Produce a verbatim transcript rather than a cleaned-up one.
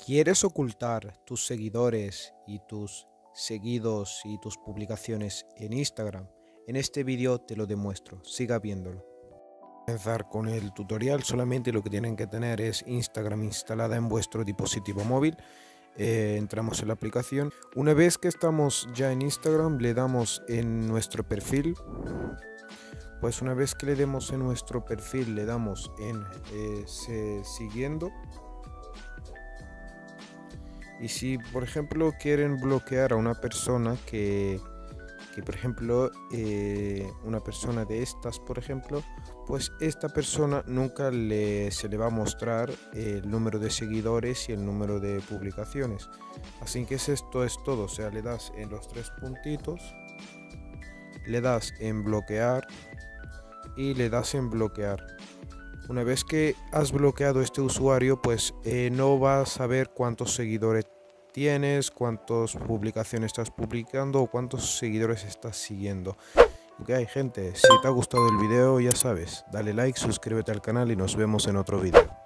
¿Quieres ocultar tus seguidores y tus seguidos y tus publicaciones en Instagram? En este vídeo te lo demuestro, siga viéndolo. Comenzar con el tutorial. Solamente lo que tienen que tener es Instagram instalada en vuestro dispositivo móvil. Eh, entramos en la aplicación. Una vez que estamos ya en Instagram, le damos en nuestro perfil. Pues una vez que le demos en nuestro perfil, le damos en eh, se, siguiendo. Y si por ejemplo quieren bloquear a una persona que, que por ejemplo eh, una persona de estas por ejemplo, pues esta persona nunca le, se le va a mostrar el número de seguidores y el número de publicaciones. Así que esto es todo. O sea, le das en los tres puntitos, le das en bloquear y le das en bloquear. Una vez que has bloqueado este usuario, pues eh, no vas a ver cuántos seguidores tienes, cuántas publicaciones estás publicando o cuántos seguidores estás siguiendo. Ok, gente, si te ha gustado el video, ya sabes, dale like, suscríbete al canal y nos vemos en otro video.